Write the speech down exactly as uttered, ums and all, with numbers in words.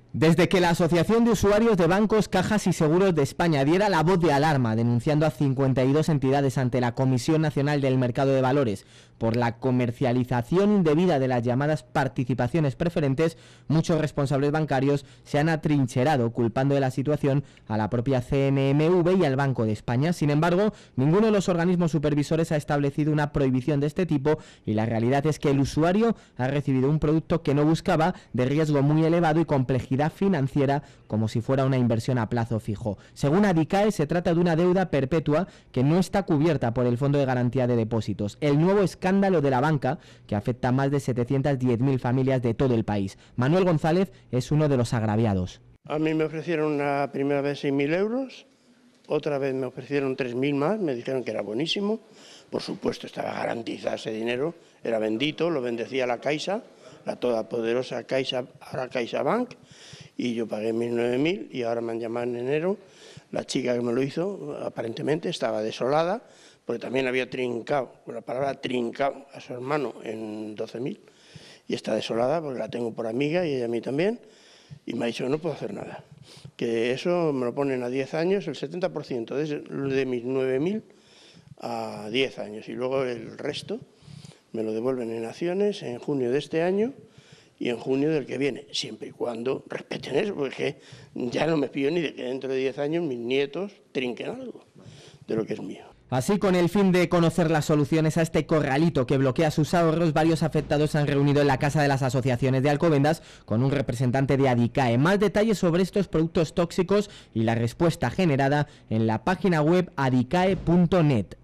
Desde que la Asociación de Usuarios de Bancos, Cajas y Seguros de España diera la voz de alarma denunciando a cincuenta y dos entidades ante la Comisión Nacional del Mercado de Valores por la comercialización indebida de las llamadas participaciones preferentes, muchos responsables bancarios se han atrincherado culpando de la situación a la propia C N M V y al Banco de España. Sin embargo, ninguno de los organismos supervisores ha establecido una prohibición de este tipo y la realidad es que el usuario ha recibido un producto que no buscaba, de riesgo muy elevado y complejidad financiera, como si fuera una inversión a plazo fijo. Según Adicae, se trata de una deuda perpetua que no está cubierta por el Fondo de Garantía de Depósitos. El nuevo escándalo de la banca, que afecta a más de setecientas diez mil familias de todo el país. Manuel González es uno de los agraviados. A mí me ofrecieron una primera vez seis mil euros, otra vez me ofrecieron tres mil más, me dijeron que era buenísimo. Por supuesto, estaba garantizado ese dinero, era bendito, lo bendecía la Caixa, la todopoderosa Caixa, ahora CaixaBank, y yo pagué mis nueve mil y ahora me han llamado en enero. La chica que me lo hizo aparentemente estaba desolada, porque también había trincado, con la palabra trincado, a su hermano en doce mil, y está desolada porque la tengo por amiga y ella a mí también, y me ha dicho que no puedo hacer nada, que eso me lo ponen a diez años, el setenta por ciento de, de mis nueve mil a diez años, y luego el resto me lo devuelven en acciones en junio de este año y en junio del que viene, siempre y cuando respeten eso, porque ya no me fío ni de que dentro de diez años mis nietos trinquen algo de lo que es mío. Así, con el fin de conocer las soluciones a este corralito que bloquea sus ahorros, varios afectados se han reunido en la Casa de las Asociaciones de Alcobendas con un representante de Adicae. Más detalles sobre estos productos tóxicos y la respuesta generada en la página web adicae punto net.